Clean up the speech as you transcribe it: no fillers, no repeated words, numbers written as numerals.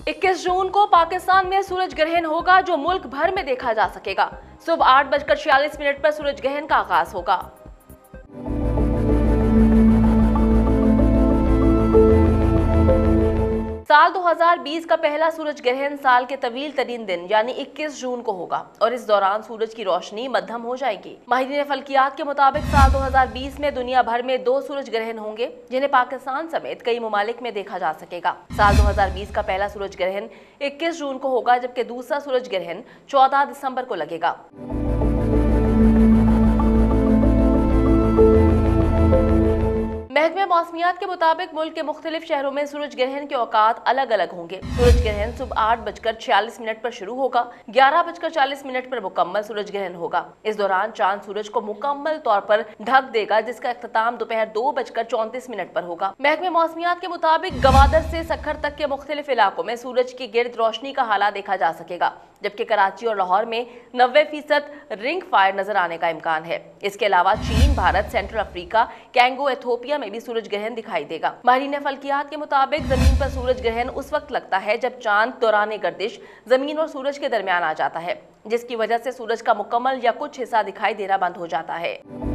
21 जून को पाकिस्तान में सूरज ग्रहण होगा, जो मुल्क भर में देखा जा सकेगा। सुबह 8:46 पर सूरज ग्रहण का आगाज होगा। साल 2020 का पहला सूरज ग्रहण साल के तवील तरीन दिन यानी 21 जून को होगा और इस दौरान सूरज की रोशनी मध्यम हो जाएगी। माहिरीन फल्कियात के मुताबिक साल 2020 में दुनिया भर में 2 सूरज ग्रहण होंगे, जिन्हें पाकिस्तान समेत कई ममालिक में देखा जा सकेगा। साल 2020 का पहला सूरज ग्रहण 21 जून को होगा, जबकि दूसरा सूरज ग्रहण 14 दिसंबर को लगेगा। महकमे मौसमियात के मुताबिक मुल्क के मुख्तलिफ शहरों में सूरज ग्रहण के औकात अलग अलग होंगे। सूरज ग्रहण सुबह 8:46 पर शुरू होगा, 11:40 पर मुकम्मल सूरज ग्रहण होगा। इस दौरान चांद सूरज को मुकम्मल तौर पर ढक देगा, जिसका इख्तिताम दोपहर 2:34 पर होगा। महकमे मौसमियात के मुताबिक गवादर से सखर तक के मुख्तलिफ इलाकों में सूरज की गिर्द रोशनी का हाला देखा जा सकेगा, जबकि कराची और लाहौर में 90% रिंग फायर नजर आने का इम्कान है। इसके अलावा चीन, Bharat, central Africa, Congo, Ethiopia में भी सूरज ग्रहण दिखाई देगा। माहिरीन फल्कियात के मुताबिक जमीन पर सूरज ग्रहण उस वक्त लगता है जब चांद दौरान गर्दिश जमीन और सूरज के दरमियान आ जाता है, जिसकी वजह से सूरज का मुकम्मल या कुछ हिस्सा दिखाई देना बंद हो जाता है।